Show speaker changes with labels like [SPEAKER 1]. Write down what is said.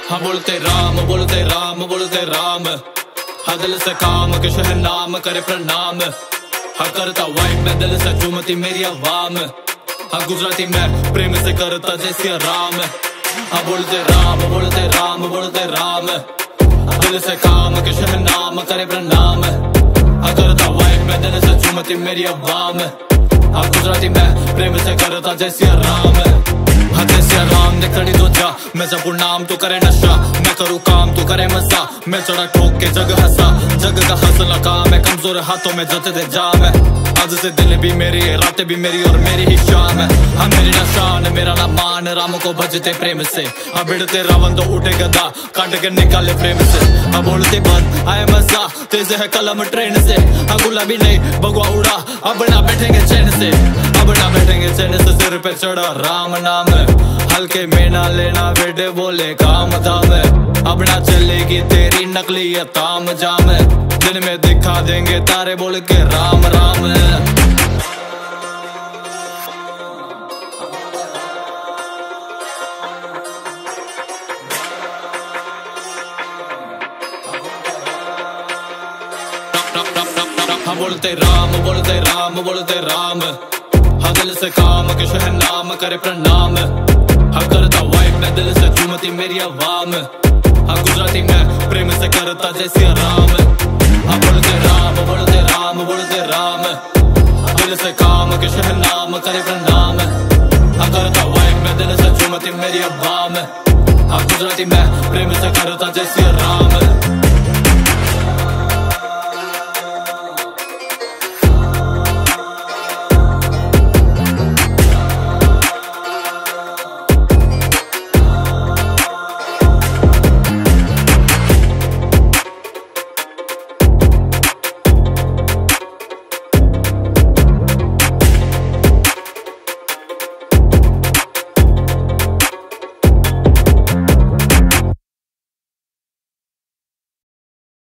[SPEAKER 1] हाँ बोलते राम बोलते राम बोलते राम, हाँ दिल से काम के शहर नाम करे प्रणाम। हाँ करता वाइफ में दिल से चूमती मेरी अवाम, हाँ गुजराती में प्रेम से करता जैसी राम। हाँ बोलते राम बोलते राम बोलते राम, दिल से काम के शहर नाम करे प्रणाम। हाँ करता वाइफ में दिल से चूमती मेरी अवाम, हाँ गुजराती में प्रेम से करता जैसी राम। हाँ जैसे राम ने खड़ी तो जा, मैं जब नाम तो करे नशा, मैं करूँ काम तो करे मजा। मैं चढ़ा ठोक के जग हंसा, जग का हंसना काम है, कमजोर हाथों में जते दे जाम है। आज से दिन भी मेरी है, रातें भी मेरी और मेरी ही शाम है। हाँ मेरी ना शान मेरा ना मान, राम को भजते प्रेम से। हाँ भिड़ते रावण तो उठे गदा, काट के निकाले प्रेम से। हाँ बोलते बंद आए मजा, तेज है कलम ट्रेन से। हाँ गुलाबी नहीं भगवा उड़ा, अब ना बैठेंगे चैन से, अब ना बैठेंगे चैन से। सिर पे चढ़ा राम नाम, हल्के में ना लेना बेटे बोले काम धाम। अब ना चलेगी तेरी नकली या ताम जाम, दिन में दिखा देंगे तारे बोल के राम राम। हाँ बोलते राम बोलते राम बोलते राम, हाँ दिल से काम के शहर नाम करे प्रणाम। हाँ करता वाइफ में दिल से चूमती मेरी अवाम, हाँ गुजराती में प्रेम से करता जैसी राम। हाँ बोलते राम बोलते राम बोलते राम, दिल से काम के शहर नाम करे प्रणाम। हाँ करता वाइफ में दिल से चूमती मेरी अवाम, हाँ गुजराती में प्रेम से करता